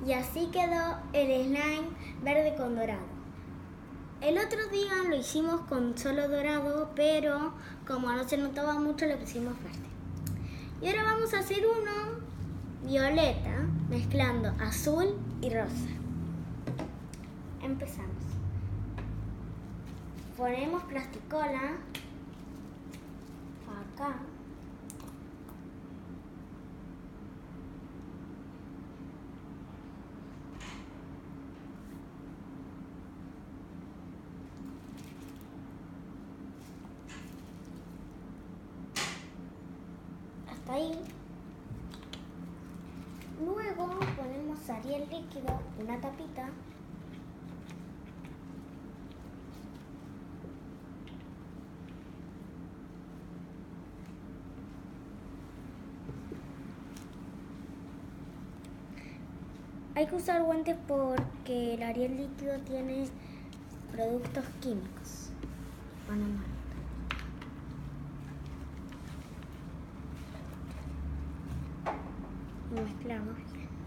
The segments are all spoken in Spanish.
Y así quedó el slime verde con dorado. El otro día lo hicimos con solo dorado, pero como no se notaba mucho le pusimos verde. Y ahora vamos a hacer uno violeta mezclando azul y rosa. Empezamos. Ponemos plasticola acá. Hasta ahí. Luego ponemos Ariel líquido, una tapita. Hay que usar guantes porque el Ariel líquido tiene productos químicos. Mezclamos.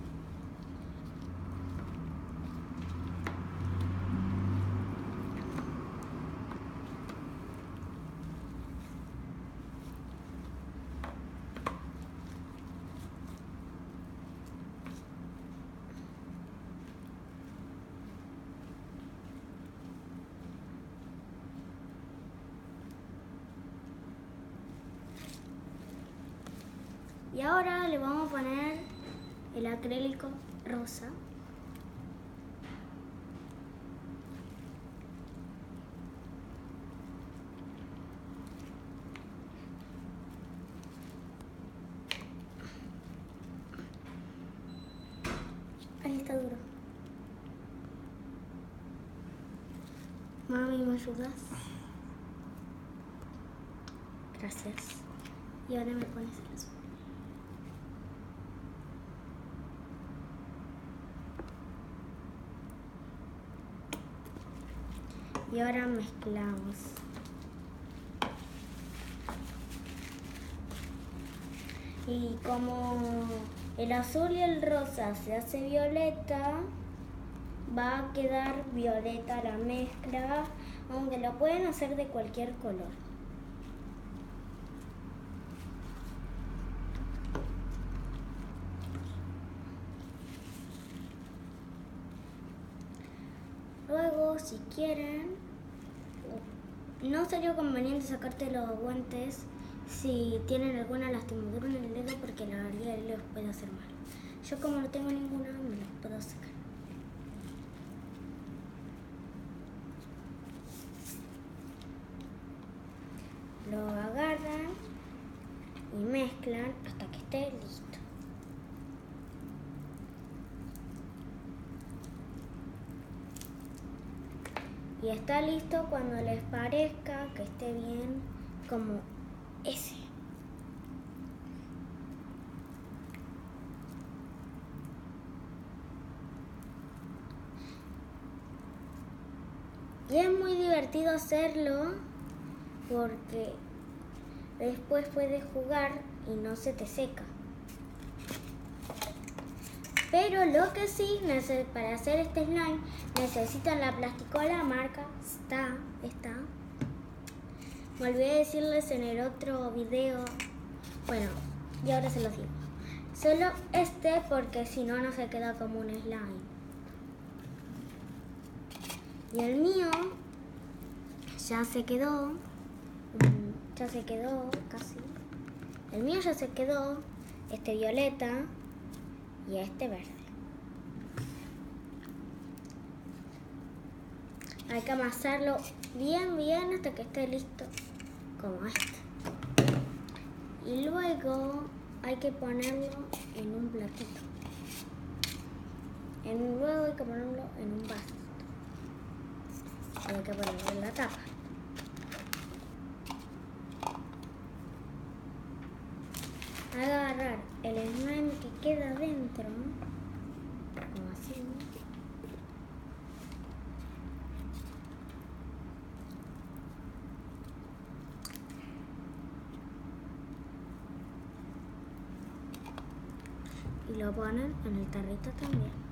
Y ahora le vamos a poner el acrílico rosa. Ahí está duro. Mami, ¿me ayudas? Gracias. Y ahora me pones el azul. Y ahora mezclamos. Y como el azul y el rosa se hace violeta, va a quedar violeta la mezcla, aunque lo pueden hacer de cualquier color. Luego, si quieren, no sería conveniente sacarte los guantes si tienen alguna lastimadura en el dedo porque la verdad les puede hacer mal. Yo como no tengo ninguna, me los puedo sacar. Lo agarran y mezclan hasta que esté listo. Y está listo cuando les parezca que esté bien como ese. Y es muy divertido hacerlo porque después puedes jugar y no se te seca. Pero lo que sí, para hacer este slime necesitan la plasticola marca esta. Me olvidé de decirles en el otro video. Bueno, y ahora se los digo. Solo este porque si no, no se queda como un slime. Y el mío ya se quedó casi. El mío ya se quedó, este violeta y este verde. Hay que amasarlo bien hasta que esté listo, como este. Y luego hay que ponerlo en un platito. Luego hay que ponerlo en un vaso. Hay que ponerlo en la tapa. Agarrar el slime que queda dentro, como así. Y lo ponen en el tarrito también.